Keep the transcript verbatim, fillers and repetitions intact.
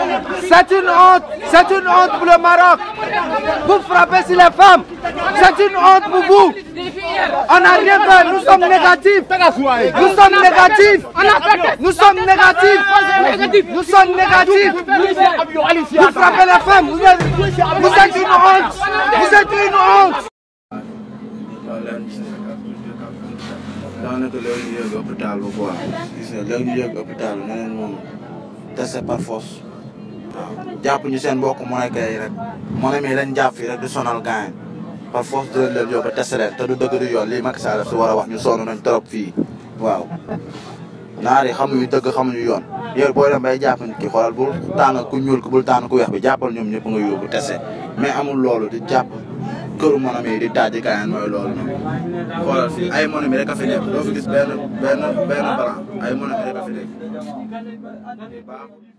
C'est une honte, c'est une honte pour le Maroc. Vous frappez sur les femmes, c'est une honte pour vous. On n'a rien fait, nous sommes négatifs. Nous sommes négatifs. Nous sommes négatifs. Nous sommes négatifs. Vous frappez les femmes, vous êtes, vous êtes une honte. Vous êtes une honte. daanaka léegi ñu yëg hôpital bu quoi gis nga léegi ñu yëg hôpital bi neneen moom testé par force waaw jàpp ñu seen mbokk mooy kay rek moo ne mii dañ jàpp fii rek di sonal gaañ par force dinañ leen yóbbu testé leen te du dëgg du yoon lii Macky Sall daf si war a wax ñu sonn nañ trop fii waaw naar yi xamuñu dëgg xamuñu yoon yow booy dem bay jàpp nit ki xoolal bul tànn ku ñuul ku bul tànn ku weex bi jàppal ñoom ñëpp nga yóbbu testé mais amul loolu di jàpp këru monami yi di taaj kaayaan mooy loolu noonu xoolal fii ay monami rek a fi nekk doo fi gis benn benn benn blanc ay monami rek a fi nekk